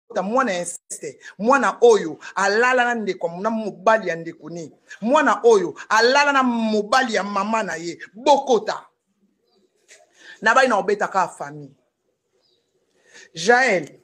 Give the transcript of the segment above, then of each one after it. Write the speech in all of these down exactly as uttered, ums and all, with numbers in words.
bota mwana insiste mwana oyo alala na ndeko na mobali ya ndeko ni mwana oyo alala na mobali ya mama na ye bokota na bali na obeta ka famille Jaël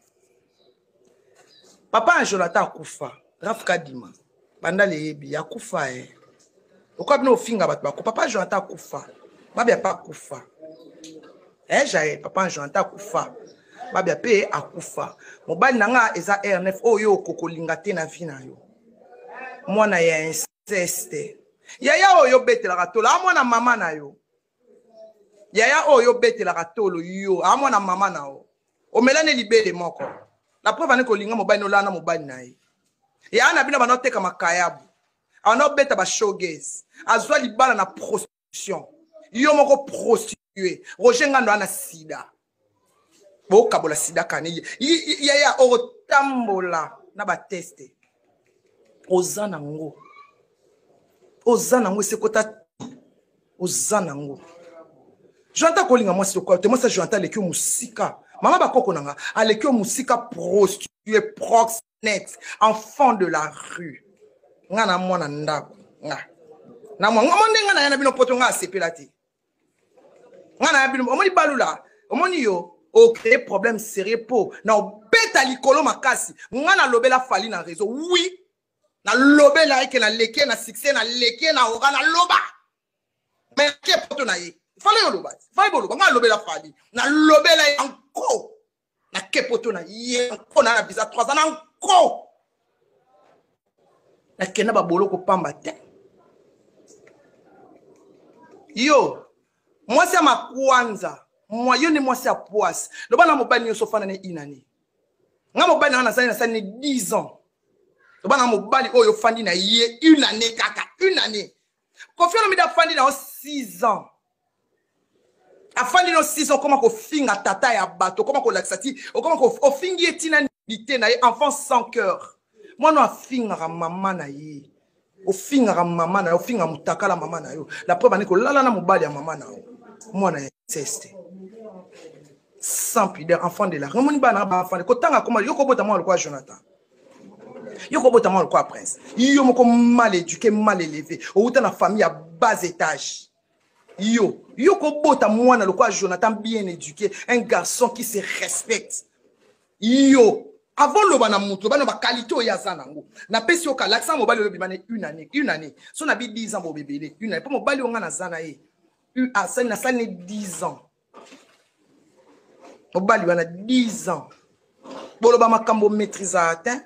papa Jonathan akufa Rafka Dima banda leyebi akufa eh okabino ofinga bato bako papa Jonathan akufa babia pa akufa eh Jaël papa Jonathan akufa babia pe akufa mobali nanga eza R neuf oyo kokolinga te na vie na yo mwana ya inceste yaya oyo betela tolo mwana mama na yo yaya oyo betela tolo yo mwana mama na yo omelane libele moko la preuve ane kolinga mobali no lana mobali na ye ya na bino banoteka makayabu ano beta ba showgaze azwa libala na prostitution yo moko prostituée Roger Ngando ana sida boka bola sida kani ya ya otambola na ba teste ozana ngo ozana ngo sekota ozana ngo Jonathan kolinga moi c'est quoi te moi ça Jonathan lekio musika mama bakoko nanga alekio musika prostituée proxénète enfant de la rue ngana mwana ndako nga na mwa monde ngana yana bino poto nga sepela te ngana ya bino omoni balula omoni yo o créer problème sérieux po na beta likolo makasi ngana lobela fali na réseau oui na lobela eke na leke na succès na leke na ora na loba mais ke poto na ye fallait yo loba fallait bolo ngana lobela fali na lobela encore na ke poto na ye encore na visa trois ans encore na kena ba bolo ko pamba te yo moi c'est ma kwanza moi yo ni moi c'est poisse le bana mobali yo sofana ne inani nga mobali na sani na sani dix ans le bana mobali oyo fandi na ye une année kaka une année konfio no mi da fandi na six ans afandi no six ans comment ko finga tata ya bato comment ko laxati comment ko ofingi etina nité na ye enfant sans cœur moi no afinga mama na ye ofinga mama na yo ofinga mutakala mama na yo la preuve ani ko lala na mobali ya mama na yo moi na inceste sans pudeur enfant de la remoni bana ba enfant ko tanga comment yo ko bota moi le quoi Jonathan yo ko bota moi le quoi prince yo moko mal éduqué mal élevé ou ta na famille à bas étage yo yo ko bota moi na le quoi Jonathan bien éduqué un garçon qui se respecte yo avant le bana muto bana ba qualité ya zanango na pesi o ka l'accent mobile le bimane une année une année so na bi dix ans bo bébé une année pour mobile on na zana e a ça na ça ne dix ans mobile on a dix ans bolo ba makambo maîtrise atteint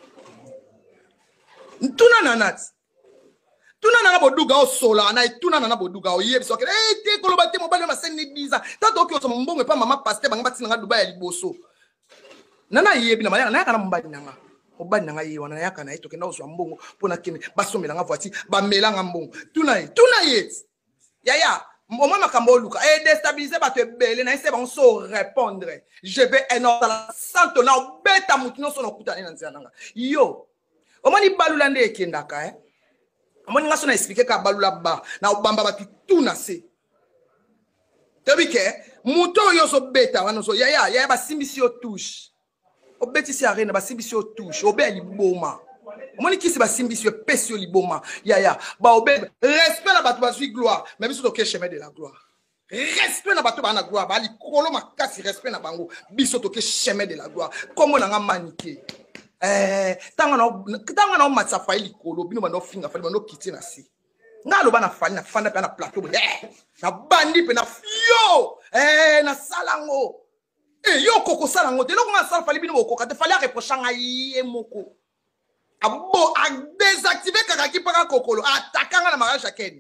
tuna nanat tuna nana boduga o sola na tuna nana boduga o yebi so ke eh te ko lo ba te mobile na ça ne dix ans tato ki o so mbongo pa mama pasteur banga batina nga Dubai ya liboso nana yebi na maya na kana mbali nanga obali nanga ye wana yaka na ito kenda oswa mbongo pona kene basomela nga voici ba melanga mbongo tuna ye tuna ye ya ya moma makambo luka et déstabiliser ba te belé na ese ba so répondre je vais énorme la santo na beta mutino so no kutana na nzia nanga yo omoni balula nde ekendaka eh omoni ngaso na expliquer ka balula ba na obamba ba tuna se tebike muto yo so beta wana so ya ya ya ba simbisi yo touche obeti si arena ba simbisi yo touche obe liboma omoni kisi ba simbisi yo pesi yo liboma ya ya ba obe respect na bato bazui gloire mais biso to ke chemin de la gloire respect na bato ba na gloire ba likolo makasi respect na bango biso to ke chemin de la gloire comme na nga manike eh tanga na tanga na matsa fa likolo bino ba no finga fa no kiti na si nga lo ba na fa na fanda pe na plateau eh na bandi pe na fio eh na salango eh yo koko salango de lo nga sala fa libino ko ka te fallait reprocher nga ye moko abo a désactiver kaka ki paka kokolo attaquant na mariage akeni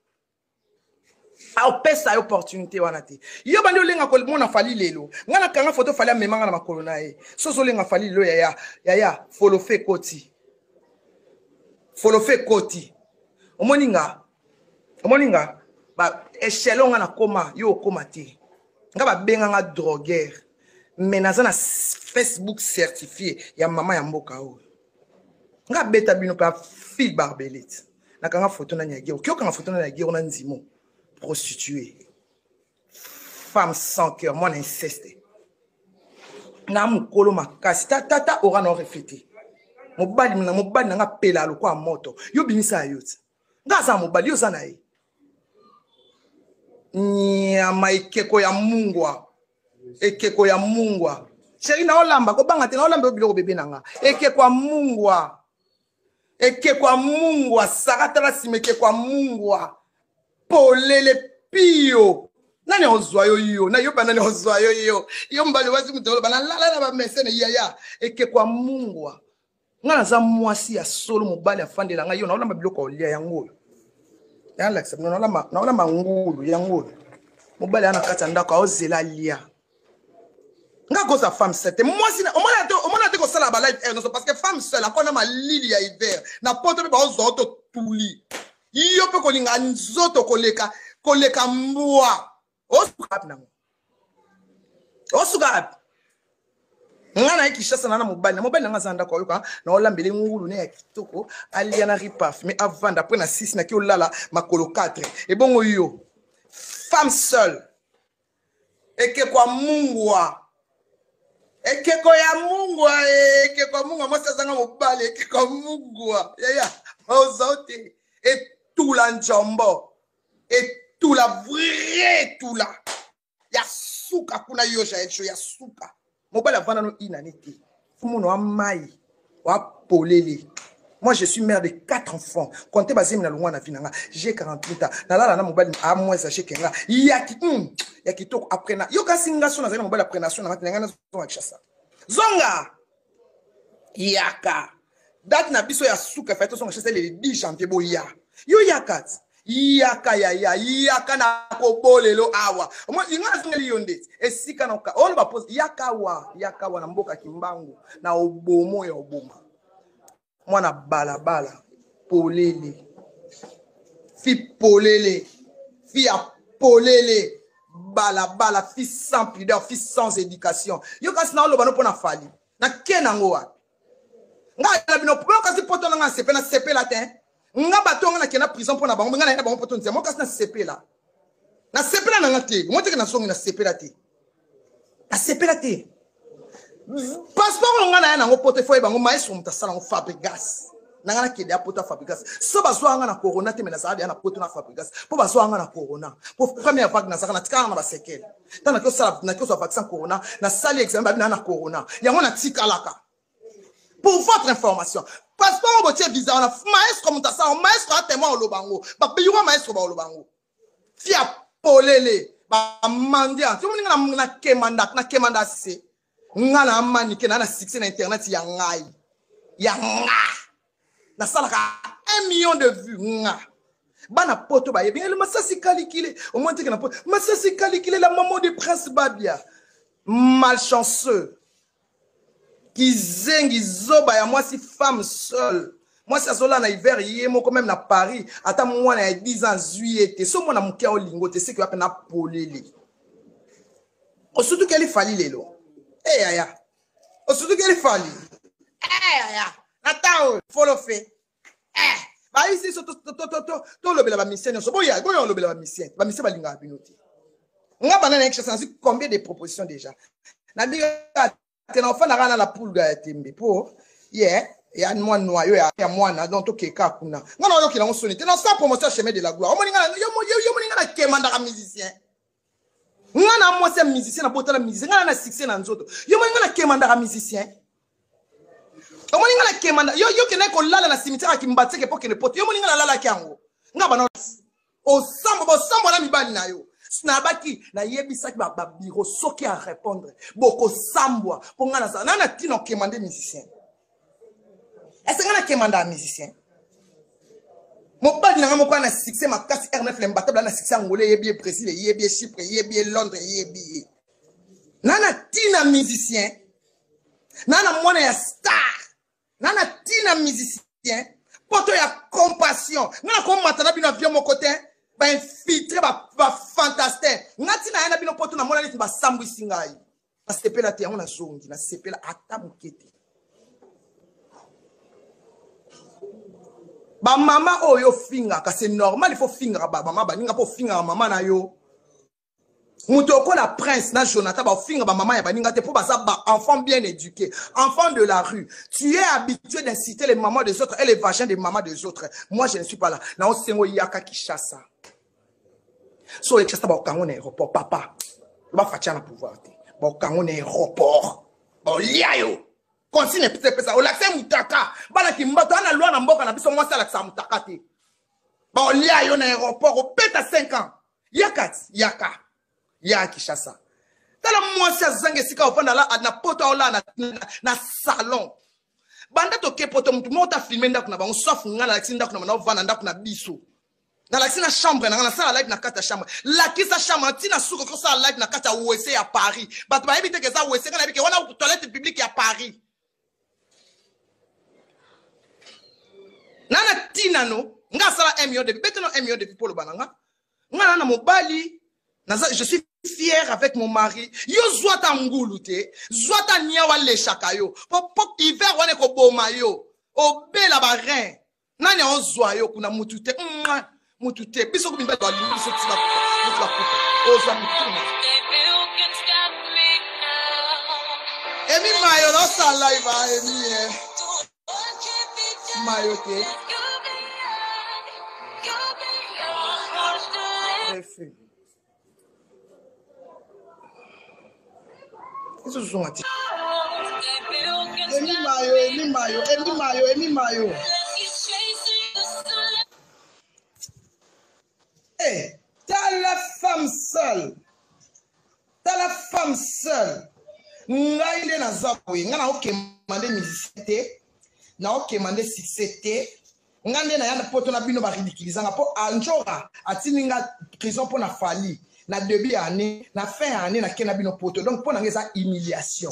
a opesa opportunité wana te yo bandi olenga ko mona fali lelo ngana kanga photo fali amemanga na makolo na ye soso lenga fali lo ya ya ya ya follow fe koti follow fe koti omoninga omoninga ba échelon na koma yo koma te nga ba benga nga drogueur mais naza na Facebook certifié ya mama ya mboka o nga beta bino pa fil barbelette na kanga photo na nyagiro kyo kanga photo na nyagiro na nzimo prostituée femme sans cœur mon inceste na mukolo makasi tata aura non reflété mobali na mobali na nga pela lo kwa moto yo binisa yoti nga za mobali yo sana ye nyama ekeko ya mungwa ekeko ya mungwa chéri na olamba ko banga te na olamba biloko bébé nanga ekeko ya mungwa ekeko ya mungwa sakatala simeke kwa mungwa polele pio nani ozwa yo yo na yo banani ozwa yo yo yo mbali wazi mutolo bana lala na ba mesene yaya eke kwa mungwa ngana za mwasi ya solo mobali afandela nga yo na olamba biloko olia yango ya Alex na olamba na olamba ngulu yango mobali ana kata ndako ozela lia nga goza femme seule mwasi na omona te omona te ko sala ba live non parce que femme seule akona ma lili ya hiver na poto pe ba ozwa to tuli yo pe ko linga nzoto koleka koleka mbwa osuka nango osuka ngana ikishasa na mobali na mobali nanga zanda ko yoka na olambele ngulu ne ya kitoko alia na ripaf mais avant après na six na ki olala makolo quatre et bongo yo femme seule eke kwa mungwa eke ko ya mungwa eke kwa mungwa mo sasa nga mobali eke kwa mungwa ya ya ozote et tout la njombo et tout la vrai tout la ya suka kuna yoja echo ya suka mobala vana no inanité fumono wa mai wa polele. Moi je suis mère de quatre enfants comptez basé na longwa na vinanga j'ai quarante-huit ans na la na mobali a moins ça chez kenga yaki hmm yaki to après na yoka singa so na za mobali après nation na matinga na zonga chassa zonga yaka date na biso ya suka fait to zonga chassa le dix janvier boya yo yakat yaka ya ya yaka na kobolelo awa mo inga singeli yonde esika na ka on ba pose yaka wa yaka wa na mboka kimbangu na obomo ya oboma mwana balabala polele fi polele fi a polele balabala fi sans pudeur fi sans éducation yo kasi na loba no pona fali na kenango wa nga na bino po kasi poto na nga sepe na sepe la ten nga bato nga na kena prison pona bango nga na bango poto ntia mo kasi na sepe la na sepe la nga te mo te na songi na sepe la te na sepe la te passeport nga na ngo poto foi bango maestro mutasala ngo Fabregas nanga na kede apoto Fabregas so baso nga na corona te mena sa na poto na Fabregas po baso nga na corona po première vague na saka na tika na ba sekele tana ko sala na ko so vaccin corona na sali examen ba na corona yango na tika laka pour votre information passeport botie visa na maestro mutasala maestro atema olobango ba piywa maestro ba olobango fia polele ba mandia tu muninga na na kemanda na kemanda se nga na mani ke na na succès na internet ya ngai ya nga na salaka un million de vues nga bana poto ba yebi le masasi calculé au moins que na poto masasi calculé la maman de Prince Babia malchanceux qui zengi zoba ya moi si femme seule moi si azola na hiver yemo quand même na Paris ata moi na dix ans juillet so moi na mukia olingo te c'est que apena polele o surtout qu'elle fali lelo. Eh ya ya. O surtout qu'elle fali. Eh ya ya. Natao follow fait. Eh. Ba ici so to to to to to lobela ba mission so boya boya lobela ba mission. Ba mission ba linga binoti. Nga bana na ekcha sansi combien de propositions déjà. Na biga tena ofana kana la pulga ya tembe po. Yeah. Ya moi noyo ya ya mwana donc to keka kuna. Nga na yo kila ngosoni. Tena sa promotion chemin de la gloire. O moninga yo yo moninga na kemanda ka musicien. Ngana moi c'est musicien na botala musicien ngana na succès na nzoto yo mo ngana kemanda ka musicien o mo ngana kemanda yo yo kena ko lala na cimetière kimbateke po kene poto yo mo ngana lala kyango ngaba na o sambo bo sambo na mibali na yo snabaki na yebisaki ba biro soki à répondre boko sambwa po ngana sa nana tino kemande musicien est-ce ngana kemanda musicien mon père n'a pas de succès, ma casse R neuf, l'imbattable, na succès angolais, yébié Brésil, yébié Chypre, yébié Londres, yébié. Nana tina musicien, nana mwana ya star, nana tina musicien, poto ya compassion, nana comme matana bino avion mon côté, ba infiltré, ba fantastique, nana tina yana bino poto na mwana niti ba sambu singai, na sepe la te, on a zongi, na sepe la ata mukete. Ba mama oh yo finga ka c'est normal il faut finga ba mama ba ninga po finga mama na yo Moutoko la prince, na Jonathan, ba finga ba maman ya baninga te pour basa ba enfant bien éduqué, enfant de la rue. Tu es habitué d'inciter les mamans des autres et les vagins des mamans des autres. Moi, je ne suis pas là. Na osengo yaka ki chassa. So le chassa ba kango na aéroport papa. Ba fatia na pouvoir te. Ba kango na aéroport. Ba liayo. Continue peut-être ça. O l'accès mutaka. Ba la ki mbato na loi na mboka na biso moi ça l'accès mutaka te. Ba liayo na aéroport o pète à cinq ans. Yaka yaka. Ya Kishasa. Tala mwasi azange sika opanda la na poto ola na, na, na salon. Banda toke poto mtu mota filmer ndako na bango sauf ngana la kinda kuna na vana ndako na biso. Na la na chambre na na sala live na kata chambre. La kisa chambre tina suko ko sala live na kata U S A à Paris. Bato ba ebite ke za U S A na bike wana toilette publique à Paris. Nana tina no nga sala un million de bete no un million de pour le bananga. Ngana na mobali. Je suis fier avec mon mari. Yo zwata ngulu te, zwata nyawa le chakayo. Pop hiver wane ko boma yo. Obela ba rein. Nani on zwa yo kuna mutute. Mutute. Biso ko bimba bali biso tsila ko. Tsila ko. O zwa mutuna. Emi mayo no sala iba emi eh. Mayo te. Bref. Isso zoom ati. Emi mayo, emi mayo, emi mayo, emi mayo. Eh, t'as la femme seule. T'as la femme seule. Nga ile na zawe, nga na oke mande misite, na oke mande succès. Nga nde na yana poto na bino ba ridiculizanga po anjora atininga prison po na fali. Na début année, na fin année, na kena bino poto. Donc, pour nous, ça humiliation.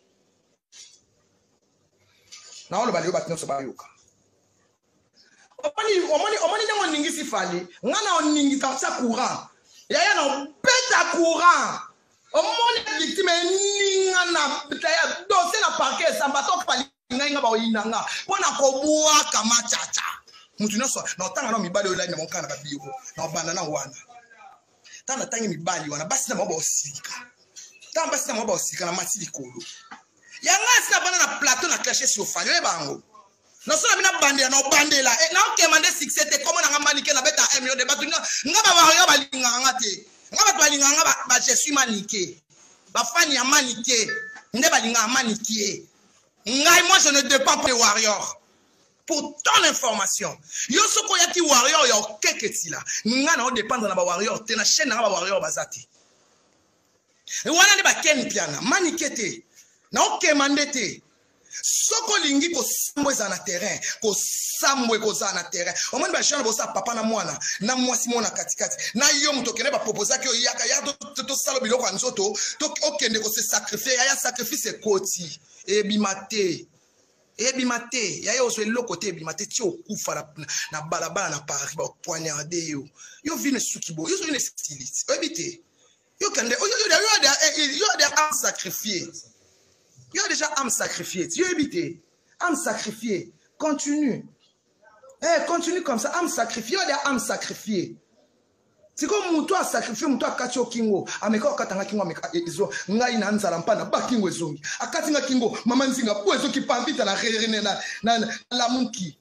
Na on le balio batino so bayoka. Omani, omani, omani na ningi si fali. Ngana on ningi ta courant. Ya ya na peta courant. Omani victime ninga na ya dossier na parquet sambato pali nga ba oyinanga. Pona ko bua kama chacha. Mutu no so na tanga no mibale o line na monkana ba biyo. Na banda na wana. Tana tangi mibali wana basi na mabo osika. Tana basi na mabo osika na mati likolo. Yanga sina bana na plateau na clasher sur fali we bango. Na so na bina bande na bandela. E na o kemande succès te comment na manike na beta un million de batu nga nga ba ba ba linga nga te. Nga ba ba linga nga ba ba je suis maniqué. Ba fani ya maniqué. Nde ba linga maniqué. Nga moi je ne dépends pas des warriors. Pour ton information, yo soko yaki warrior ya okeketi la. Nga na o dépendre na ba warrior te na chaîne na ba warrior bazati. E wana ne ba ken piana manikete. Na okemande te. Soko lingi ko sambwe za na terrain, ko sambwe ko za na terrain. Omoni ba chana bosa papa na mwana, na mwasi mona katikati. Na yo mutokene ba proposer ki yaka ya to to salo biloko nzoto, to okende ko se sacrifier, ya sacrifice koti. E bimate. Ebi mate, ya yo so lokote ebi mate ti okufa na na balabala na Paris ba poignarder yo. Yo vine sukibo, yo so une styliste. Ebite. Yo kende, yo yo yo yo des âmes sacrifiées. Yo déjà âmes sacrifiées. Yo ebite. Âmes sacrifiées. Continue. Eh, continue comme ça, âmes sacrifiées, yo des âmes sacrifiées. C'est comme muto a sacrifié muto akati okingo ameka okatanga kingo ameka ezo ngai na nzala mpana ba kingo ezongi akati nga kingo mama nzinga po ezo ki pambita na rene na na la munki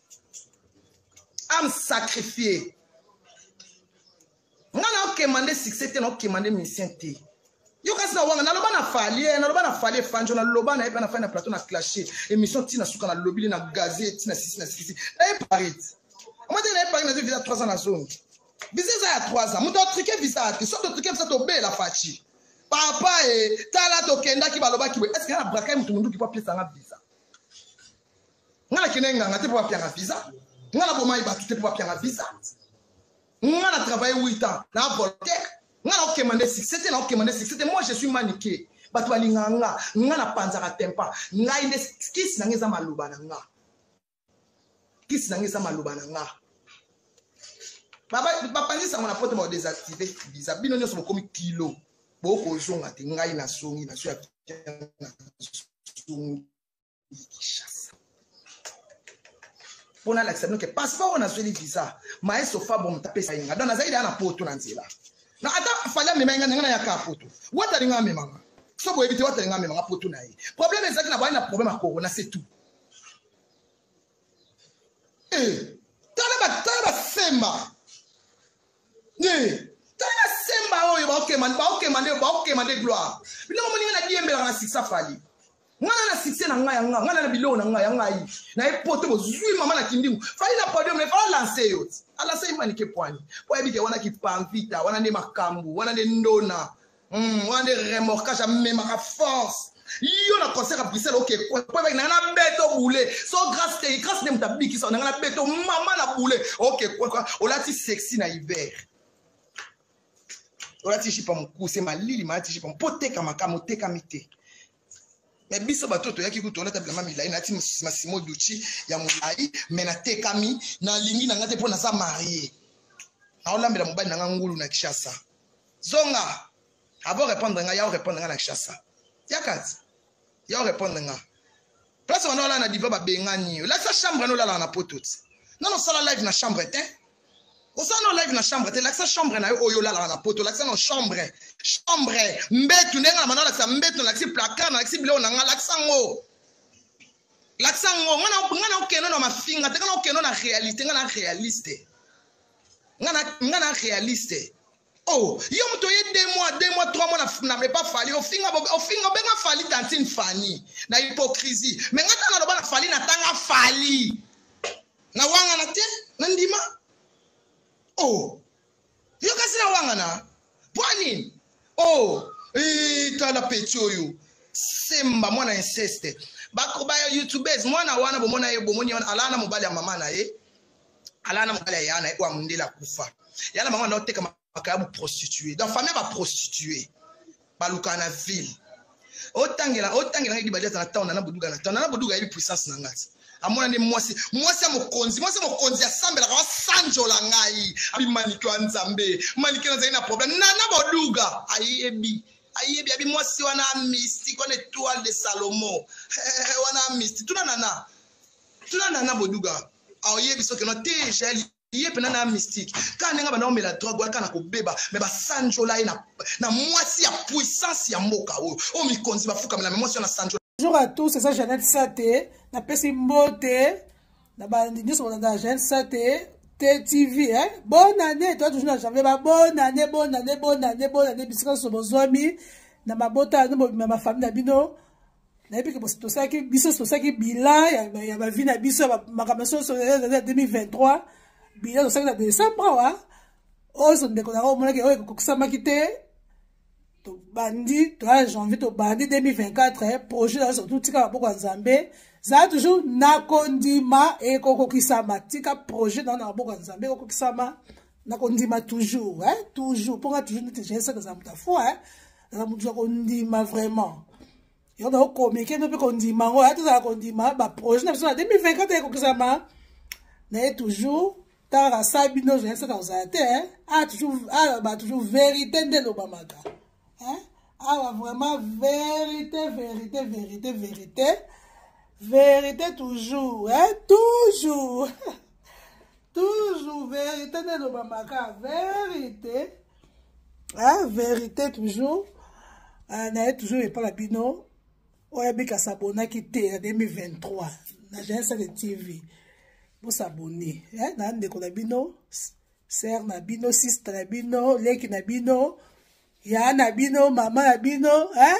am sacrifié ngana okemande succès te na okemande mission te yo kasi na wanga na loba na fali na loba na fali fanjo na loba na eba na fa na plateau na clasher émission tina suka na lobili na gazette tina six na six na parit moi de na parit na visa trois ans na zone. Visa ya trois ans. Muto truqué visa ati. So to truqué visa to be la fachi. Papa e tala to kenda ki baloba ki we. Est-ce que na braka mutu mundu ki pa pesa nga visa? Ngala kinenga ngate pa pia nga visa. Ngala boma iba tout pa pia nga visa. Ngala travailler huit ans na volonté. Ngala okemande six. C'était na okemande six. C'était moi je suis maniqué. Batu balinga nga. Ngala panzaka tempa. Nga inde kisi na ngeza maluba na nga. Kisi na ngeza maluba na nga. Baba bapandi sa mona poto mo désactiver visa bino nyoso bokomi kilo boko zonga te ngai na songi na so ya na songi Kinshasa pona l'accepter que passeport na zeli visa maestro fa bom tapesa inga dona zaidi ana poto na nzela na ata fala mema nga nga ya ka photo wata linga mema so bo éviter wata linga mema photo na ye problème ezaki na ba na problème à corona c'est tout eh tala ba tala ba semba eh tala semba oyo ba okay man ba okay man ba okay man de gloire bino mo ninga na diembela na six fali ngana na six na nga ya nga ngana na bilo na nga ya nga yi na e poto bo zui mama na kindingu fali na podium me fa lancer yo ala sai mani ke poani po ebike wana ki pamvita wana ne makambu wana ne ndona mm wana ne remorquage même à force yo na concert à Bruxelles OK po ebike na na beto boule so grâce te grâce ne mtabiki so na na beto mama na boule OK quoi olati sexy na hiver olati chipa mukuse malili malati chipa poteka makamo teka mite. Mais biso batoto yaki kutola tabla mami la inati Massimo Ducci ya mulai mena tekami na lingi na ngate pona sa marié na olambela mobali na ngulu na Kishasa zonga abo répondre nga ya répondre nga na Kishasa yakati ya répondre nga place on na diva ba bengani la sa chambre no la na pototi non non sala live na chambre te o sa no live na chambre te la sa chambre na oyo la na poto la sa no chambre chambre mbetu nenga mana la sa mbetu na si placard na si bilo na nga la sa ngo la sa ngo ngana ngana okeno na mafinga te ngana okeno na réalité ngana réaliste ngana ngana réaliste oh yo mto ye deux mois deux mois trois mois na na pas fallu au finga au finga benga fali tantine fani na hypocrisie mais ngata na loba na fali na tanga fali na wanga na te na ndima oh yo kasi na wanga na pwani oh eh tala petio yo semba mwana inceste bako ba youtubers mwana wana bomona ye bomoni alana mobali ya mama na ye alana mobali ya yana kwa mundela kufa yana mama na oteka makabu prostituée dans famille ba prostituée baluka na ville otangela otangela ngi badia na town na buduga na town na buduga ile puissance na ngati amona ni mwasi mwasi mokonzi mwasi mokonzi asambela kwa sanjola ngai abi manikwa nzambe manikwa nzai na problem na na boduga ayebi ayebi abi mwasi wana mystique wana étoile de Salomon wana mystique tuna nana tuna nana boduga ayebi so que no tejeli yepe na mystique kana nga bana omela drogue waka na kobeba me ba sanjola na na mwasi ya puissance ya mboka o o mikonzi bafuka na mwasi na sanjola. Bonjour à tous, c'est ça Jeannette Saté. Na pesi mbote. Na bandi nyos on a Jeannette Saté. T T V hein. Bonne année, toi toujours na janvier ba bonne année, bonne année, bonne année, bonne année bisika so bozomi. Na mabota no ma famille na bino. Na epi ke to saki biso to saki bilan ya ya ba vie na biso makamaso so deux mille vingt-trois. Bilan to saki na décembre wa. O so ndeko na o mona ke o kokisama kite. To bandi to janvier to bandi deux mille vingt-quatre projet là surtout tika boko nzambe za toujours na kondima e kokokisama tika projet dans na boko nzambe kokokisama na kondima toujours hein toujours pour toujours ne j'ai ça que ça muta fou hein na mutu kondima vraiment yo na communiquer no pe kondima ngo ata za kondima ba projet na deux mille vingt-quatre e kokokisama na toujours tara sabino j'ai ça que ça hein a toujours a ba toujours vérité de l'obamaka. Hein? Ah, vraiment, vérité, vérité, vérité, vérité. Vérité toujours, hein? Toujours. Toujours, vérité de l'Obamaka. Vérité. Hein? Vérité toujours. On a toujours et pas la bino. On a bien s'abonner qui était en deux mille vingt-trois. J'ai ça de T V. Pour s'abonner. Hein? On a des bino. Sœur na bino, sister na bino, leki na bino. Ya na bino, maman na bino, hein?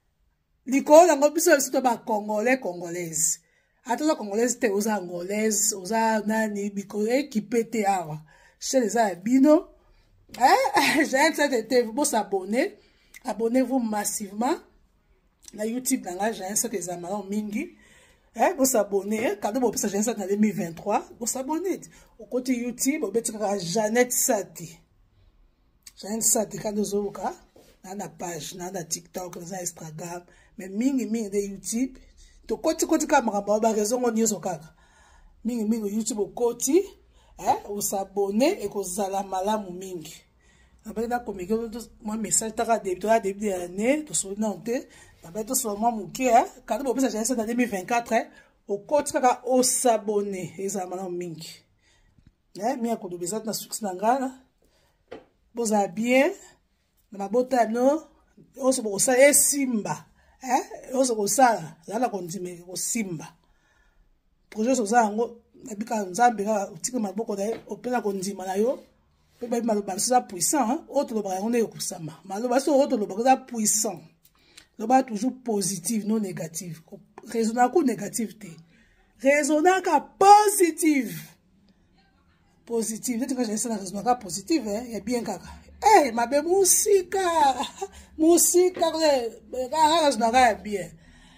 Liko, nango biso biso ba congolais, congolaise. Ato congolaise te oza angolaise, oza nani biko équipé te awa. Chez les bino, hein? J'ai cette T V, vous s'abonner, abonnez-vous massivement. Na YouTube nanga j'ai cette des amarants mingi. Hein? Vous s'abonner, quand vous pensez j'ai ça dans deux mille vingt-trois, vous s'abonner. Au côté YouTube, vous mettez Jeannette Saté. Jeannette Saté quand nous avons na page na na TikTok na Instagram mais mingi mingi de YouTube to koti koti kamera ba raison on nyoso kaka mingi mingi YouTube koti hein on s'abonner et ko zala malamu mingi après na communiquer moi message taka début to début de l'année to so nante après to so moi muki hein quand on pense j'ai ça dans deux mille vingt-quatre hein au koti kaka o s'abonner et zala malamu mingi hein mi ko do bezat na succès na ngana bozala bien na mabota no oso bokosala esimba eh oso kosala zala kondime kosimba projet so za yango nabika nzambe ka utike maboko na ye opena kondima na yo pe ba maloba so za puissant autre loba yango ne yokusama maloba so autre loba za puissant loba toujours positive non négative raisonner ko négative te raisonner ka positive positive neti quand j'ai raisonner ka positive eh ya bien kaka eh mabe musika musika le ka raisonner ka bien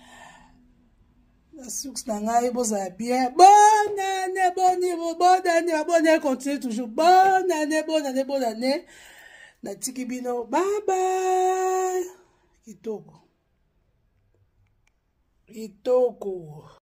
la source nanga boza bien bonne année bonne bonne année bonne année continue toujours bonne année bonne année bonne année na tiki bino bye bye kitoko kitoko